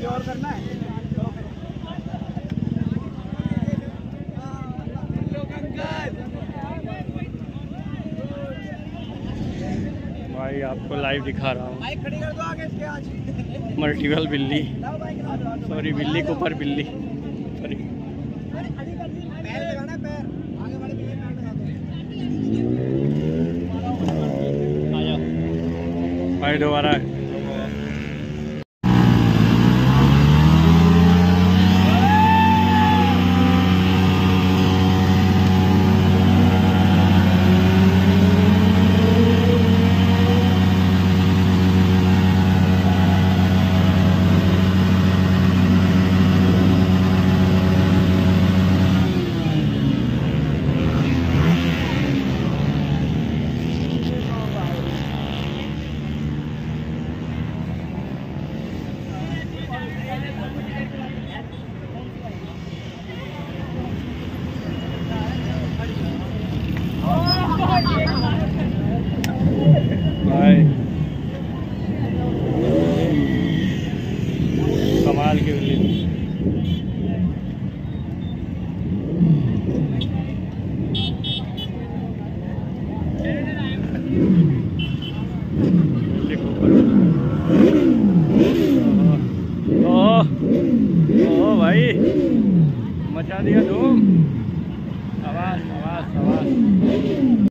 और करना है। भाई आपको लाइव दिखा रहा हूँ। बाइक खड़ी कर दो आगे इसके आज। मल्टीपल बिल्ली, सॉरी बिल्ली के ऊपर बिल्ली, सॉरी। पैर लगाना, पैर आगे वाले बिल्ली पैर लगा दो। आ जाओ भाई दोबारा। कमाल की बिल्ली। ओ भाई मचा दिया धूम।